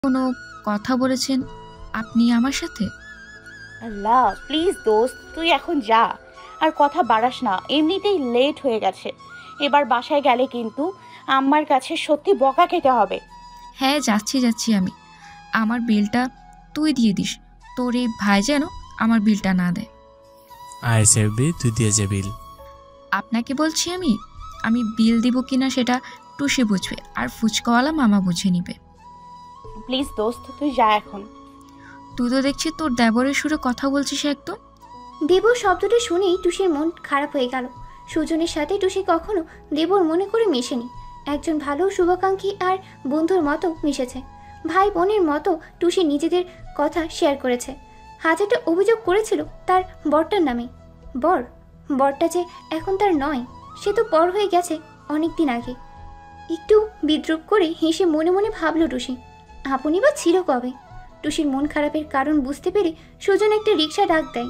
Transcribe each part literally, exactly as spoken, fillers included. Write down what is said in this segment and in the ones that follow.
কোনো কথা বলেছেন আপনি আমার সাথে? আল্লাহ প্লিজ দোস্ত, তুই এখন যা, আর কথা বাড়াস না, এমনিতেই লেট হয়ে গেছে। এবার বাসায় গেলে কিন্তু আম্মার কাছে সত্যি বকা খেতে হবে। হ্যাঁ যাচ্ছি যাচ্ছি আমি। আমার বিলটা তুই দিয়ে দিস, তোর এই ভাই যেন আমার বিলটা না দেয়। আয় সেবি, তুই দিয়ে যে বিল। আপনাকে বলছি আমি আমি বিল দিব কিনা সেটা টুসি বুঝবে, আর ফুচকাওয়ালা মামা বুঝে নিবে। প্লিজ দোস্ত, তুই যা এখন। তুই তো দেখছি তোর দেবরের সুরে কথা বলছিস একদম। দেবর শব্দটা শুনেই টুসির মন খারাপ হয়ে গেল। সুজনের সাথে টুসি কখনো দেবর মনে করে মেশেনি। একজন ভালো শুভাকাঙ্ক্ষী আর বন্ধুর মতো মিশেছে। ভাই বোনের মতো টুসি নিজেদের কথা শেয়ার করেছে। হাজারটা অভিযোগ করেছিল তার বরটার নামে। বর বরটা যে এখন তার নয়, সে তো পর হয়ে গেছে অনেক দিন আগে। একটু বিদ্রুপ করে হেসে মনে মনে ভাবল টুসি, আপনি বা ছিল কবে। টুসির মন খারাপের কারণ বুঝতে পেরে সুজন একটা রিক্সা ডাক দেয়।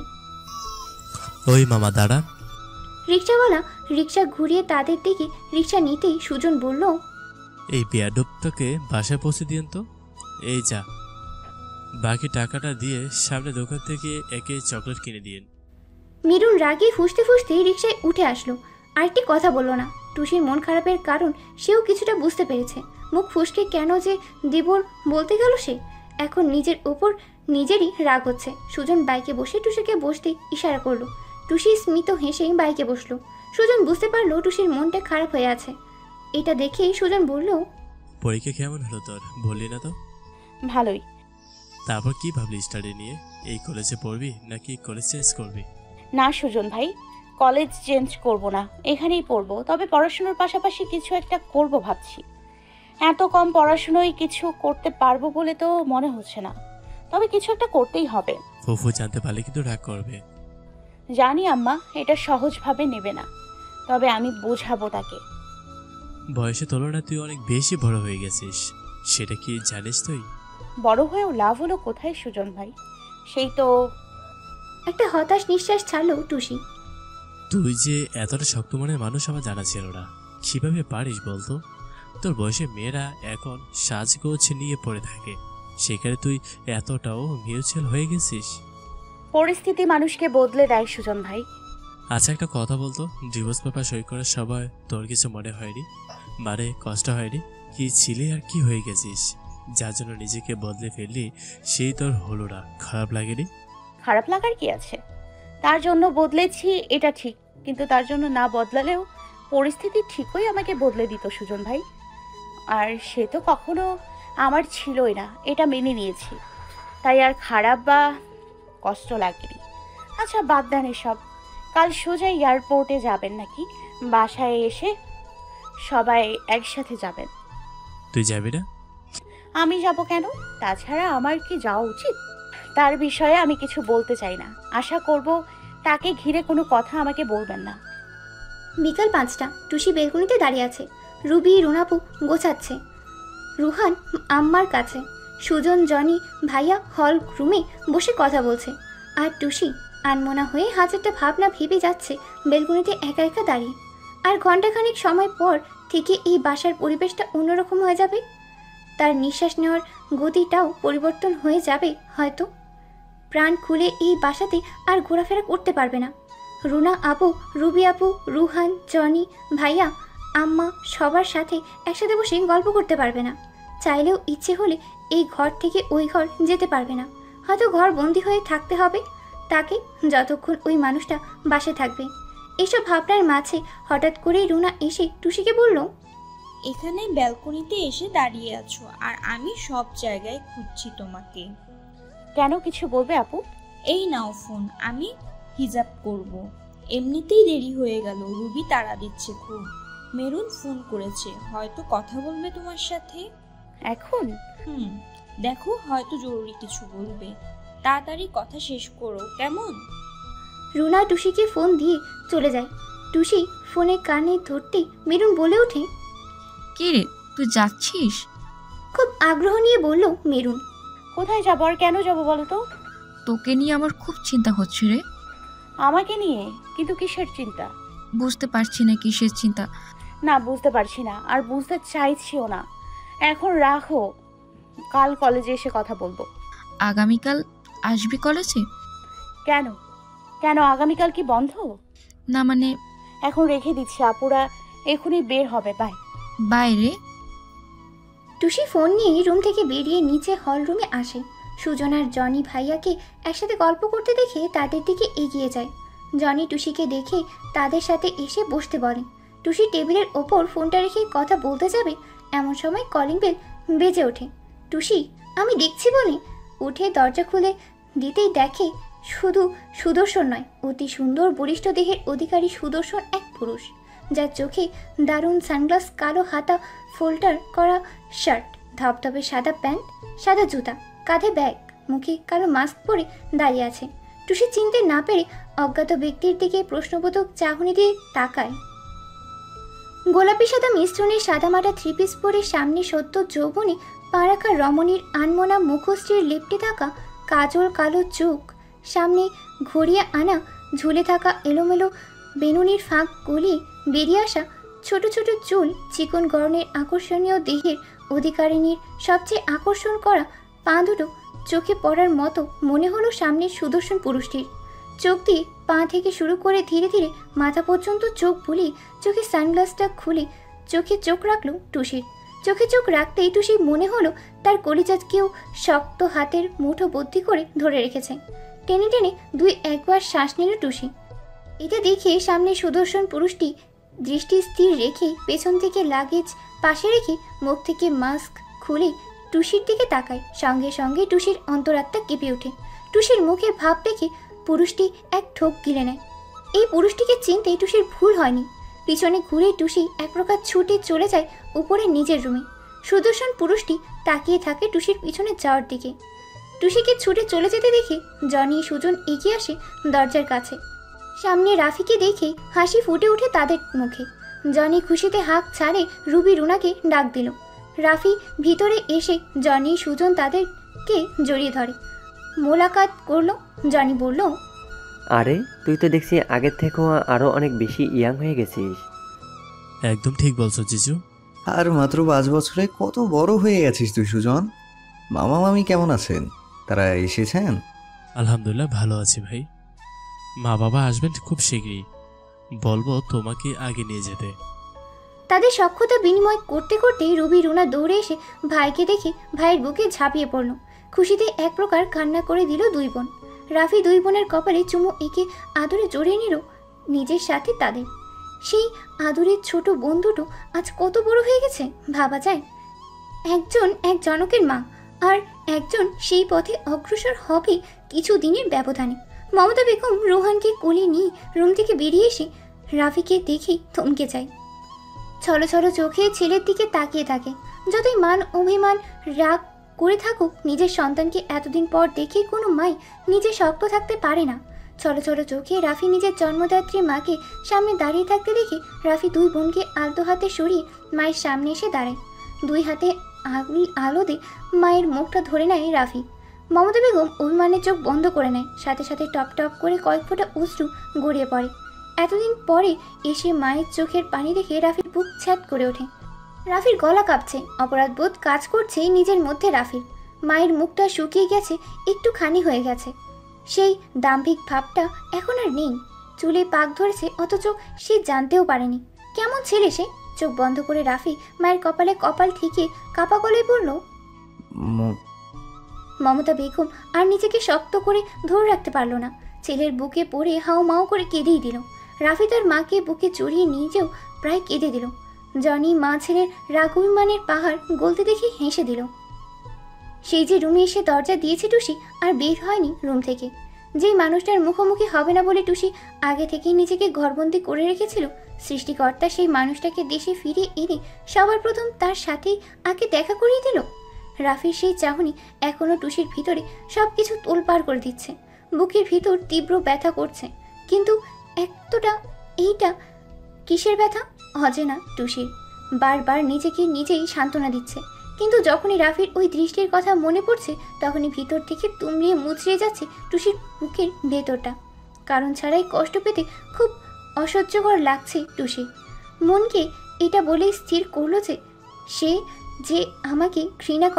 ওই মামা দাঁড়া। রিক্সাওয়ালা রিক্সা ঘুরিয়ে তাদের দিকে রিক্সা নিতেই সুজন বলল, এই বিয়াডবটাকে বাসায় পৌঁছে দিন তো। এই যা, বাকি টাকাটা দিয়ে সামনে দোকান থেকে একে চকলেট কিনে দিন। মিরুন রাগে ফুঁসতে ফুঁসতে রিক্সায় উঠে আসলো। আরেকটি কথা বলল না। টুসির মন খারাপের কারণ সেও কিছুটা বুঝতে পেরেছে। মুখ ফুসকে কেন যে দেবর বলতে গেল সে, এখন নিজের ওপর নিজেরই রাগ হচ্ছে। সুজন বাইকে বসে টুসিকে বসতে ইশারা করলো। টুসি স্মিত হেসে বাইকে বসলো। সুজন বুঝতে পারলো টুসির মনটা খারাপ হয়ে আছে। এটা দেখেই সুজন বলল, পরীক্ষা কেমন হলো তোর, বললি না তো? ভালোই। তারপর কি ভাবলি স্টাডি নিয়ে? এই কলেজে পড়বি নাকি কলেজ চেঞ্জ করবি? না সুজন ভাই, কলেজ চেঞ্জ করব না, এখানেই পড়বো। তবে পড়াশোনার পাশাপাশি কিছু একটা করব ভাবছি। এত কম পড়াশোনায় কিছু করতে পারবো বলে তো মনে হচ্ছে না, তবে কিছু একটা করতেই হবে। ফুফু জানতে পারলে কিন্তু রাগ করবে। জানি আম্মা এটা সহজভাবে নেবে না, তবে আমি বোঝাবো তাকে। বয়সে তুলনায় তুই অনেক বেশি বড় হয়ে গেছিস, সেটা কি জানিস তুই? বড় হয়েও লাভ হলো কোথায় সুজন ভাই? সেই তো। একটা হতাশ নিঃশ্বাস ছাড়লো টুসি। তুই যে এতটা শক্ত মনের মানুষ আমার জানা ছিল না। কিভাবে পারিস বলতো? তোর বয়সে মেয়েরা এখন সাজগোজ নিয়ে পড়ে থাকে, সেখানে তুই এতটাও মিউচুয়াল হয়ে গেছিস। পরিস্থিতি মানুষকে বদলে দেয় সুজন ভাই। আচ্ছা একটা কথা বলতো, ডিভোর্স পেপার সই করার সময় তোর কিছু মনে হয়নি? মানে কষ্ট হয়নি? কি ছিলি আর কি হয়ে গেছিস, যার জন্য নিজেকে বদলে ফেললি, সেই তোর হলো না, খারাপ লাগেনি? খারাপ লাগার কি আছে? তার জন্য বদলেছি এটা ঠিক, কিন্তু তার জন্য না বদলালেও পরিস্থিতি ঠিকই আমাকে বদলে দিত সুজন ভাই। আর সে তো কখনো আমার ছিলই না, এটা মেনে নিয়েছি। তাই আর খারাপ বা কষ্ট লাগেনি। আচ্ছা বাদ দেন এসব। কাল সোজা এয়ারপোর্টে যাবেন নাকি বাসায় এসে সবাই একসাথে যাবেন? তুই যাবি না? আমি যাব কেন? তাছাড়া আমার কি যাওয়া উচিত? তার বিষয়ে আমি কিছু বলতে চাই না। আশা করব তাকে ঘিরে কোনো কথা আমাকে বলবেন না। বিকাল পাঁচটা। টুসি বেলকনিতে দাঁড়িয়ে আছে। রুবি রুনাপু গোছাচ্ছে। রুহান আম্মার কাছে। সুজন জনি ভাইয়া হল রুমে বসে কথা বলছে। আর টুসি আনমনা হয়ে হাজারটা ভাবনা ভেবে যাচ্ছে বেলকনিতে একা একা দাঁড়িয়ে। আর ঘণ্টাখানিক সময় পর থেকে এই বাসার পরিবেশটা অন্যরকম হয়ে যাবে। তার নিঃশ্বাস নেওয়ার গতিটাও পরিবর্তন হয়ে যাবে হয়তো। প্রাণ খুলে এই বাসাতে আর ঘোরাফেরা করতে পারবে না। রুনা আপু, রুবি আপু, রুহান, জনি ভাইয়া, আম্মা সবার সাথে একসাথে বসে গল্প করতে পারবে না। চাইলেও ইচ্ছে হলে এই ঘর থেকে ওই ঘর যেতে পারবে না। হয়তো ঘর বন্দি হয়ে থাকতে হবে তাকে, যতক্ষণ ওই মানুষটা বাসে থাকবে। এসব ভাবনার মাঝে হঠাৎ করেই রুনা এসে টুসিকে বলল, এখানে ব্যালকনিতে এসে দাঁড়িয়ে আছো আর আমি সব জায়গায় খুঁজছি তোমাকে। কেন, কিছু বলবে আপু? এই নাও ফোন, আমি হিজাব করব। এমনিতেই দেরি হয়ে গেল, রুবি তাড়া দিচ্ছে খুব। মেরুন ফোন করেছে, হয়তো কথা বলবে তোমার সাথে এখন। হুম দেখো, হয়তো জরুরি কিছু বলবে, তাড়াতাড়ি কথা শেষ করো কেমন? রুনা টুসিকে ফোন দিয়ে চলে যায়। টুসি ফোনে কানে ধরতেই মেরুন বলে ওঠে, কি রে তুই যাচ্ছিস? খুব আগ্রহ নিয়ে বলল মেরুন। কোথায় যাবো আর কেন যাবো বলো তো? তোকে নিয়ে আমার খুব চিন্তা হচ্ছে রে। আমাকে নিয়ে? কিন্তু কিসের চিন্তা? বুঝতে পারছি না কিসের চিন্তা। না বুঝতে পারছি না, আর বুঝতে চাইছিও না। এখন রাখো, কাল কলেজে এসে কথা বলবো। আগামীকাল আসবি কলেজে? কেন কেন আগামীকাল কি বন্ধ? না মানে এখন রেখে দিচ্ছি, আপুরা এখনই বের হবে। বাই। বাইরে। টুসি ফোন নিয়ে রুম থেকে বেরিয়ে নিচে হল রুমে আসে। সুজন আর জনি ভাইয়াকে একসাথে গল্প করতে দেখে তাদের দিকে এগিয়ে যায়। জনি টুসিকে দেখে তাদের সাথে এসে বসতে বলে। টুসি টেবিলের ওপর ফোনটা রেখে কথা বলতে যাবে, এমন সময় কলিং বেল বেজে ওঠে। টুসি, আমি দেখছি বলে উঠে দরজা খুলে দিতেই দেখে শুধু সুদর্শন নয়, অতি সুন্দর বলিষ্ঠ দেহের অধিকারী সুদর্শন এক পুরুষ, যার চোখে দারুণ সানগ্লাস, কালো হাতা ফোল্ডার করা শার্ট, ধপধপে সাদা প্যান্ট, সাদা জুতা, কাঁধে ব্যাগ, মুখে কালো মাস্ক পরে দাঁড়িয়ে আছে। টুসি চিনতে না পেরে অজ্ঞাত ব্যক্তির দিকে প্রশ্নবোধক চাহনি দিয়ে তাকায়। গোলাপি সাদা মিশ্রণের সাদামাটা থ্রি পিস পরে সামনে সদ্য যৌবনে পা রাখা রমণীর আনমনা মুখশ্রীর লেপ্টে থাকা কাজল কালো চোখ, সামনে ঘড়িয়ে আনা ঝুলে থাকা এলোমেলো বেনুনির ফাঁক গলিয়ে বেরিয়ে আসা ছোট ছোট চুল, চিকন গড়নের আকর্ষণীয় দেহের অধিকারিণীর সবচেয়ে আকর্ষণ করা পা দুটো চোখে পড়ার মতো মনে হলো সামনের সুদর্শন পুরুষটির। চোখ দিয়ে পা থেকে শুরু করে ধীরে ধীরে মাথা পর্যন্ত চোখ বুলিয়ে চোখে সানগ্লাসটা খুলে চোখে চোখ রাখলো টুসির। চোখে চোখ রাখতেই টুসি মনে হলো তার কলিজা কেউ শক্ত হাতের মুঠো বদ্ধি করে ধরে রেখেছে। টেনে টেনে দুই একবার শ্বাস নিল টুসি। এটা দেখে সামনে সুদর্শন পুরুষটি দৃষ্টি স্থির রেখে পেছন থেকে লাগেজ পাশে রেখে মুখ থেকে মাস্ক খুলে টুসির দিকে তাকায়। সঙ্গে সঙ্গে টুসির অন্তরাত্মা কেঁপে ওঠে। টুসির মুখের ভাব দেখে পুরুষটি এক ঠোক গিলে নেয়। এই পুরুষটিকে চিনতে টুসির ভুল হয়নি। পিছনে ঘুরে টুসি এক প্রকার ছুটে চলে যায় উপরে নিজের রুমে। সুদর্শন পুরুষটি তাকিয়ে থাকে টুসির পিছনে যাওয়ার দিকে। টুসিকে ছুটে চলে যেতে দেখে জনি সুজন এগিয়ে আসে দরজার কাছে। সামনে রাফিকে দেখে হাসি ফুটে ওঠে তাদের মুখে। জনি খুশিতে হাঁক ছাড়ে রুবি রুনাকে ডাক দিল। রাফি ভিতরে এসে জনি সুজন তাদেরকে জড়িয়ে ধরে। মোলাকাত করলো। জনি বলল, আরে তুই তো দেখছি আগের থেকেও আরো অনেক বেশি ইয়াং হয়ে গেছিস। একদম ঠিক বলছো জিজু। আর মাত্র পাঁচ বছরে কত বড় হয়ে গেছিস তুই সুজন। মামা মামি কেমন আছেন? তারা এসেছেন? আলহামদুলিল্লাহ ভালো আছি ভাই। মা বাবা আসবেন খুব শীঘ্রই, বলবো তোমাকে আগে নিয়ে যেতে। তাদের সখ্যতা বিনিময় করতে করতে রুবি রুনা দৌড়ে এসে ভাইকে দেখে ভাইয়ের বুকে ঝাঁপিয়ে পড়ল। খুশিতে এক প্রকার কান্না করে দিল দুই বোন। রাফি দুই বোনের কপালে চুমু এঁকে আদরে জড়িয়ে নিল নিজের সাথে তাদের। সেই আদরের ছোট বোন দুটো আজ কত বড় হয়ে গেছে ভাবা যায়। একজন এক জনকের মা, আর একজন সেই পথে অগ্রসর হবে কিছু দিনের ব্যবধানে। মমতা বেগম রোহানকে কোলে নিয়ে রুম থেকে বেরিয়ে এসে রাফিকে দেখে থমকে যায়। ছলো ছলো চোখে ছেলের দিকে তাকিয়ে থাকে। যতই মান অভিমান রাগ করে থাকুক, নিজের সন্তানকে এতদিন পর দেখে কোনো মাই নিজে শক্ত থাকতে পারে না। ছলো ছলো চোখে রাফি নিজের জন্মদাত্রী মাকে সামনে দাঁড়িয়ে থাকতে দেখে রাফি দুই বোনকে আলতো হাতে সরিয়ে মায়ের সামনে এসে দাঁড়ায়। দুই হাতে আলো দিয়ে মায়ের মুখটা ধরে নেয় রাফি। মমতা বেগম অভিমানের চোখ বন্ধ করে নেয়। সাথে সাথে টপ টপ করে কয়েক ফোঁটা অশ্রু গড়িয়ে পড়ে। এতদিন পরে এসে মায়ের চোখের পানি দেখে রাফির বুক ছ্যাট করে ওঠে। রাফির গলা কাঁপছে, অপরাধ বোধ কাজ করছে নিজের মধ্যে রাফির। মায়ের মুখটা শুকিয়ে গেছে, একটু খানি হয়ে গেছে। সেই দাম্ভিক ভাবটা এখন আর নেই। চুলে পাক ধরেছে, অথচ সে জানতেও পারেনি। কেমন ছেলে সে। চোখ বন্ধ করে রাফি মায়ের কপালে কপাল ঠিকিয়ে কাপা গলায় বলল, মমতা বেগম আর নিজেকে শক্ত করে ধরে রাখতে পারল না। ছেলের বুকে পড়ে হাও মাও করে কেঁদেই দিল। রাফি তার মাকে বুকে জড়িয়ে নিজেও প্রায় কেঁদে দিল। জনি মা ছেলের রাগ অভিমানের পাহাড় গলতে দেখে হেসে দিল। সেই যে রুমে এসে দরজা দিয়েছে টুসি আর বের হয়নি রুম থেকে। যেই মানুষটার মুখোমুখি হবে না বলে টুসি আগে থেকেই নিজেকে ঘরবন্দি করে রেখেছিল, সৃষ্টিকর্তা সেই মানুষটাকে দেশে ফিরে এনে সবার প্রথম তার সাথেই আগে দেখা করিয়ে দিল। রাফির সেই চাহনি এখনো টুসির ভিতরে সব কিছু তোলপাড় করে দিচ্ছে। বুকের ভিতর তীব্র ব্যথা করছে, কিন্তু এতটা এইটা কিসের ব্যথা অজেনা টুসির। বারবার নিজেকে নিজেই সান্ত্বনা দিচ্ছে, কিন্তু যখনই রাফির ওই দৃষ্টির কথা মনে পড়ছে তখনই ভিতর থেকে তুমড়িয়ে মুচড়িয়ে যাচ্ছে টুসির বুকের ভেতরটা। কারণ ছাড়াই কষ্ট পেতে খুব অসহ্যকর লাগছে টুসির। মনকে এটা বলেই স্থির করলো যে সে যে আমাকে ঘৃণা করে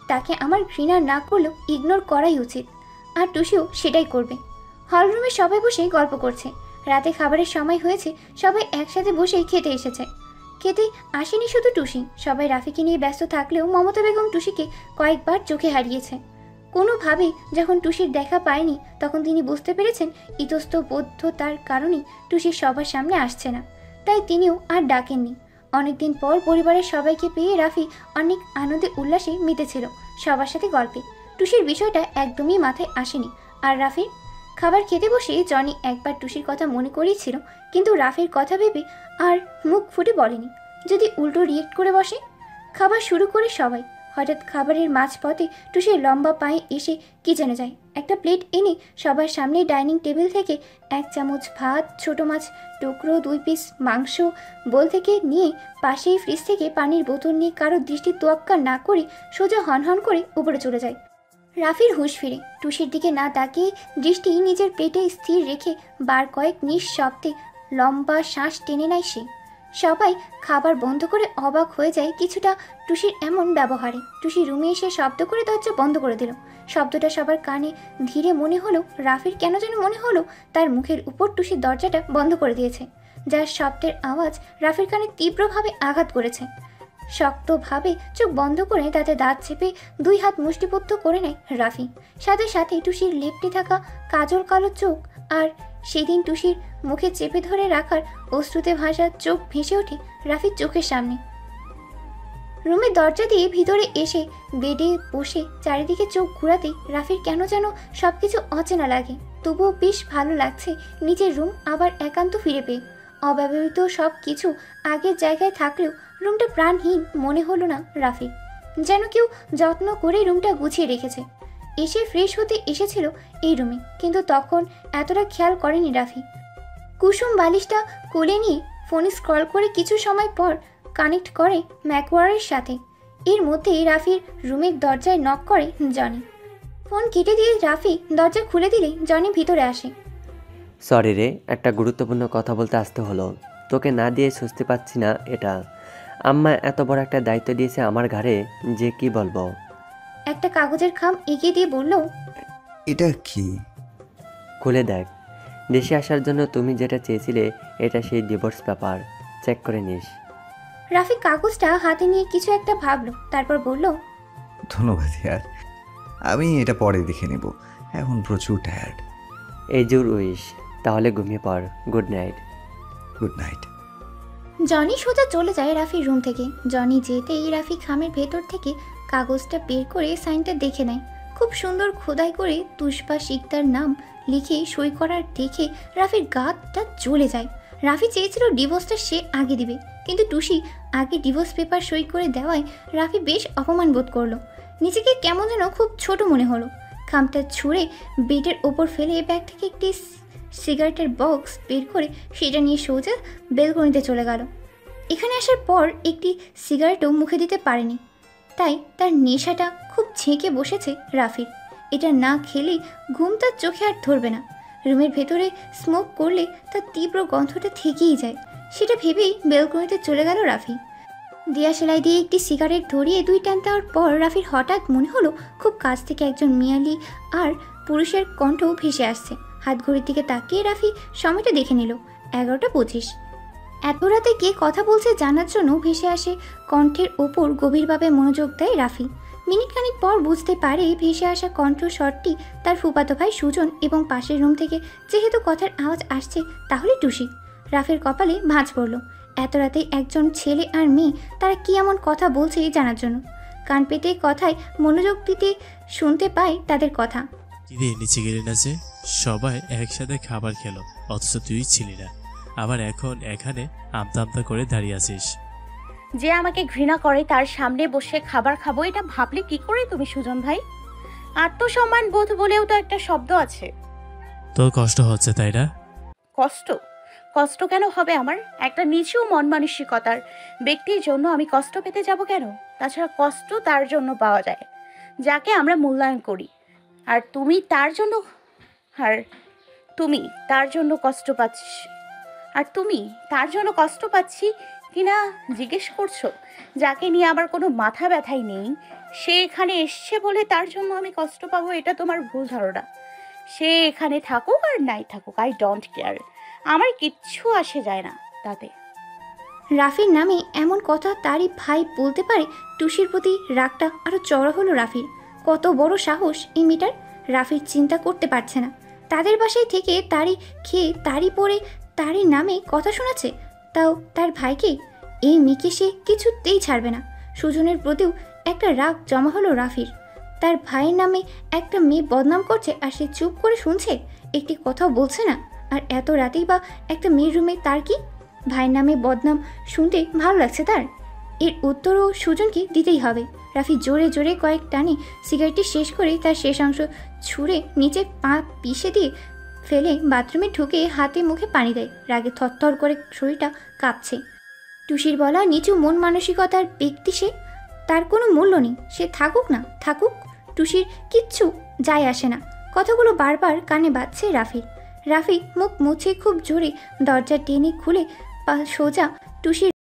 তাকে আমার ঘৃণা না করলেও ইগনোর করাই উচিত, আর টুসিও সেটাই করবে। হলরুমে সবাই বসে গল্প করছে। রাতে খাবারের সময় হয়েছে, সবাই একসাথে বসেই খেতে এসেছে। খেতে আসেনি শুধু টুসি, সবাই রাফিকে নিয়ে ব্যস্ত থাকলেও মমতা বেগম টুসিকে কয়েকবার চোখে হারিয়েছে। কোনোভাবেই যখন টুসির দেখা পায়নি তখন তিনি বুঝতে পেরেছেন ইতস্তবোধ্যতার কারণেই টুসি সবার সামনে আসছে না, তাই তিনিও আর ডাকেননি। অনেকদিন পর পরিবারের সবাইকে পেয়ে রাফি অনেক আনন্দে উল্লাসে মেতেছিল সবার সাথে গল্পে। টুসির বিষয়টা একদমই মাথায় আসেনি। আর রাফির খাবার খেতে বসে জনি একবার টুসির কথা মনে করিয়েছিল, কিন্তু রাফির কথা ভেবে আর মুখ ফুটে বলেনি, যদি উল্টো রিয়েক্ট করে বসে। খাবার শুরু করে সবাই, হঠাৎ খাবারের মাঝপথে টুসির লম্বা পায়ে এসে কিচেনে যায়। একটা প্লেট এনে সবার সামনে ডাইনিং টেবিল থেকে এক চামচ ভাত, ছোট মাছ টুকরো, দুই পিস মাংস বোল থেকে নিয়ে পাশেই ফ্রিজ থেকে পানির বোতল নিয়ে কারো দৃষ্টি তোয়াক্কা না করে সোজা হনহন করে উপরে চলে যায়। রাফির হুঁশ ফিরে, টুসির দিকে না তাকিয়ে দৃষ্টি নিজের পেটে স্থির রেখে বার কয়েক নিঃশব্দে লম্বা শ্বাস টেনে নেয় সে। সবাই খাবার বন্ধ করে অবাক হয়ে যায় কিছুটা টুসির এমন ব্যবহারে। টুসি রুমে এসে শব্দ করে দরজা বন্ধ করে দিল। শব্দটা সবার কানে ধীরে মনে হলো, রাফির কেন যেন মনে হলো তার মুখের উপর টুসির দরজাটা বন্ধ করে দিয়েছে, যার শব্দের আওয়াজ রাফির কানে তীব্রভাবে আঘাত করেছে। শক্তভাবে চোখ বন্ধ করে তাতে দাঁত চেপে দুই হাত মুষ্টিবদ্ধ করে নেয় রাফি। সাথে সাথে টুসির লেপটে থাকা কাজল কালো চোখ আর সেদিন টুসির মুখে চেপে ধরে রাখার অশ্রুতে ভাসা চোখ ভেসে ওঠে রাফির চোখের সামনে। রুমের দরজা দিয়ে ভিতরে এসে বেডে বসে চারিদিকে চোখ ঘুরাতেই রাফির কেন যেন সবকিছু অচেনা লাগে, তবুও বেশ ভালো লাগছে নিজের রুম আবার একান্ত ফিরে পেয়ে। অব্যবহৃত সব কিছু আগের জায়গায় থাকলেও রুমটা প্রাণহীন মনে হলো না রাফির, যেন কেউ যত্ন করে রুমটা গুছিয়ে রেখেছে। এসে ফ্রেশ হতে এসেছিল এই রুমে, কিন্তু তখন এতটা খেয়াল করেনি রাফি। কুসুম বালিশটা কোলে নিয়ে ফোনে স্ক্রল করে কিছু সময় পর কানেক্ট করে ম্যাকওয়ারের সাথে। এর মধ্যেই রাফির রুমের দরজায় নক করে জনি। ফোন কেটে দিয়ে রাফি দরজা খুলে দিলে জনি ভিতরে আসে। সরি রে, একটা গুরুত্বপূর্ণ কথা বলতে আসতে হলো। তোকে না দিয়ে সুস্থ পাচ্ছি না এটা। আম্মা এত বড় একটা দায়িত্ব দিয়েছে আমার ঘাড়ে, যে কি বলবো। একটা কাগজের খাম এগিয়ে দিয়ে বলল, এটা কি? খুলে দেখ। দেশে আসার জন্য তুমি যেটা চেয়েছিলে এটা সেই ডিভোর্স পেপার, চেক করে নিস। রাফি কাগজটা হাতে নিয়ে কিছু একটা ভাবলো, তারপর বলল, ধন্যবাদ ইয়ার, আমি এটা পরে দেখে নেব, এখন প্রচুর টায়ার্ড। এই জোর উইশ, তাহলে ঘুমিয়ে পড়। Good night. Good night. Johnny সোজা চলে যায় রাফির রুম থেকে। জনি যেতেই রাফি খামের ভেতর থেকে কাগজটা বের করে সাইনটা দেখে নেয়। খুব সুন্দর খোদাই করে তুষবা শিকদার নাম লিখে সই করার দেখে রাফির গাটা জ্বলে যায়। রাফি চেয়েছিল ডিভোর্সটা সে আগে দিবে, কিন্তু টুসি আগে ডিভোর্স পেপার সই করে দেওয়ায় রাফি বেশ অপমান বোধ করলো। নিজেকে কেমন যেন খুব ছোট মনে হলো। খামটা ছুঁড়ে বেডের ওপর ফেলে ব্যাগ থেকে একটি সিগারেটের বক্স বের করে সেটা নিয়ে সোজা বেলকনিতে চলে গেল। এখানে আসার পর একটি সিগারেটও মুখে দিতে পারেনি, তাই তার নেশাটা খুব ঝেঁকে বসেছে রাফির। এটা না খেলেই ঘুম তার চোখে আর ধরবে না। রুমের ভেতরে স্মোক করলে তার তীব্র গন্ধটা থেকেই যায়, সেটা ভেবেই বেলকনিতে চলে গেল রাফি। দিয়া সেলাই দিয়ে একটি সিগারেট ধরিয়ে দুই টান দেওয়ার পর রাফির হঠাৎ মনে হলো খুব কাছ থেকে একজন মেয়ালি আর পুরুষের কণ্ঠ ভেসে আসছে। হাত ঘড়ির দিকে তাকিয়ে রাফি সময়টা দেখে নিল, এগারোটা পঁচিশ। এত রাতে কে কথা বলছে জানার জন্য ভেসে আসে কণ্ঠের ওপর গভীরভাবে মনোযোগ দেয় রাফি। মিনিট খানিক পর বুঝতে পারে ভেসে আসা কণ্ঠস্বরটি তার ফুফাতো ভাই সুজন, এবং পাশের রুম থেকে যেহেতু কথার আওয়াজ আসছে তাহলে টুসি। রাফির কপালে ভাঁজ পড়ল। এত রাতে একজন ছেলে আর মেয়ে তারা কি এমন কথা বলছে জানার জন্য। কান পেতে কথায় মনোযোগ দিতে শুনতে পায় তাদের কথা। কিরে নিচে গেলি না যে? সবাই একসাথে খাবার খেলো, অথচ তুই ছিলি না, আবার এখন এখানে আমতা আমতা করে দাঁড়িয়ে আছিস। যে আমাকে ঘৃণা করে তার সামনে বসে খাবার খাবো, এটা ভাবলে কি করে তুমি সুজন ভাই? আত্মসম্মান বোধ বলেও তো একটা শব্দ আছে। তোর কষ্ট হচ্ছে তাই না? কষ্ট? কষ্ট কেন হবে আমার? একটা নিচু মন মানসিকতার ব্যক্তির জন্য আমি কষ্ট পেতে যাব কেন? তাছাড়া কষ্ট তার জন্য পাওয়া যায় যাকে আমরা মূল্যায়ন করি, আর তুমি তার জন্য আর তুমি তার জন্য কষ্ট পাচ্ছি আর তুমি তার জন্য কষ্ট পাচ্ছি কিনা জিজ্ঞেস করছো? যাকে নিয়ে আমার কোনো মাথা ব্যথাই নেই, সে এখানে এসছে বলে তার জন্য আমি কষ্ট পাবো, এটা তোমার ভুল ধারণা। সে এখানে থাকুক আর নাই থাকুক, আই ডোন্ট কেয়ার। আমার কিচ্ছু আসে যায় না তাতে। রাফির নামে এমন কথা তারই ভাই বলতে পারে? টুসির প্রতি রাগটা আরও চড়া হলো রাফির। কত বড় সাহস এই মেয়েটার! রাফির চিন্তা করতে পারছে না, তাদের বাসায় থেকে তারই খেয়ে তারই পরে তারই নামে কথা শোনাচ্ছে, তাও তার ভাইকে। এই মেয়েকে সে কিছুতেই ছাড়বে না। সুজনের প্রতিও একটা রাগ জমা হলো রাফির। তার ভাইয়ের নামে একটা মেয়ে বদনাম করছে আর সে চুপ করে শুনছে, একটি কথাও বলছে না। আর এত রাতেই বা একটা মেয়ের রুমে তার কি? ভাইয়ের নামে বদনাম শুনতে ভালো লাগছে তার। এর উত্তরও সুজনকে দিতেই হবে। রাফি জোরে জোরে কয়েক টানে সিগারেটটি শেষ করে তার শেষ অংশ ছুঁড়ে নিচে পা পিষে দিয়ে ফেলে বাথরুমে ঢুকে হাতে মুখে পানি দেয়। রাগে থরথর করে শরীরটা কাঁপছে। টুসির বলা নিচু মন মানসিকতার ব্যক্তি সে, তার কোনো মূল্য নেই। সে থাকুক না থাকুক, টুসির কিচ্ছু যায় আসে না। কথাগুলো বারবার কানে বাজছে রাফির। রাফি মুখ মুছে খুব জোরে দরজা টেনে খুলে সোজা টুসির